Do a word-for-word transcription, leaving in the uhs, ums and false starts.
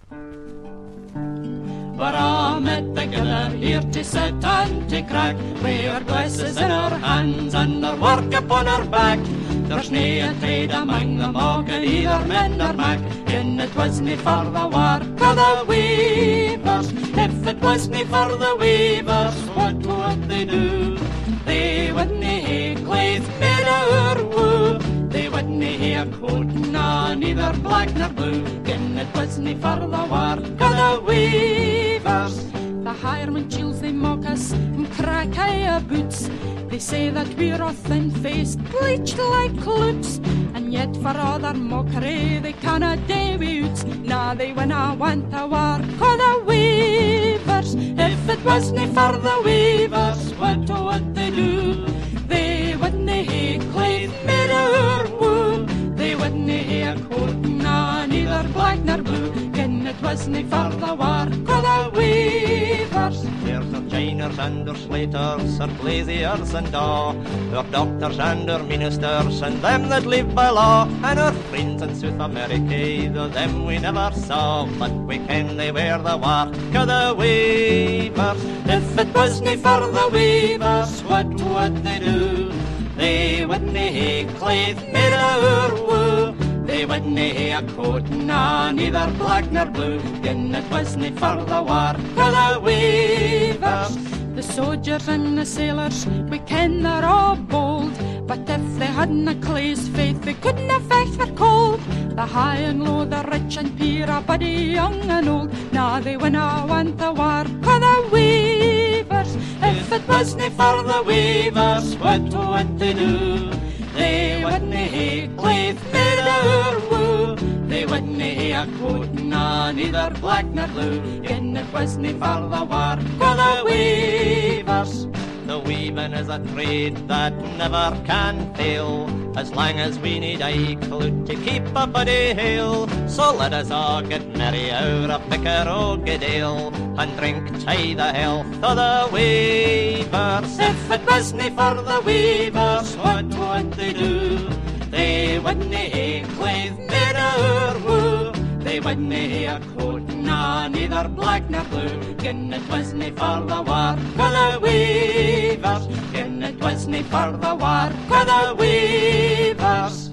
We're all met together here to sit and to crack, with our glasses in our hands and our work upon our back. There's nae a trade among them all, could either men or mac, and it wasn't for the work of the weavers. If it wasn't for the weavers, what would they do? They wouldn't hae claith made of wool, they wouldn't hae a coat, no, neither black nor blue, and it wasn't for the work of the weavers. The hiremen chills they mock us and crack our boots. They say that we're all thin-faced, bleached like cloots, and yet for all their mockery they cannot do boots. Now they winna want to work for the weavers. If it wasn't for the weavers, what would they do? They wouldn't hae claith made of wool, they wouldn't hae a coat, no, neither black nor blue, and it wasn't for the work of the weavers. There's our jiners and our slaters, our glaziers and all, our doctors and our ministers, and them that live by law, and our friends in South America, though them we never saw, but we ken they wear the work of the weavers. If it wasn't for the weavers, what would they do? They wouldn't hae claith made of wool, they wouldn't hae a coat, no, neither black nor blue, and it wasn't for the work of the weavers. The soldiers and the sailors, we ken they're all bold, but if they hadn't a claes faith, they couldn't have fecht for cold. The high and low, the rich and poor, a body young and old, now they winna want to work for the weavers. If it wasn't for the weavers, what would they do? They wouldn't hae claith made of wool, they wouldn't hae a coat, no, neither black nor blue, and it wasn't for the work of the weavers. The weaving is a trade that never can fail, as long as we need a clout to keep a body hale. So let us all get merry out a picker o' good ale, and drink to the health of the weavers. If it wasn't for the weavers, what would they do? They wouldn't hae claith made of wool, they wouldn't hae a coat, no, neither black nor blue, and it wasn't for the work of the weavers, and it wasn't for the work of the weavers.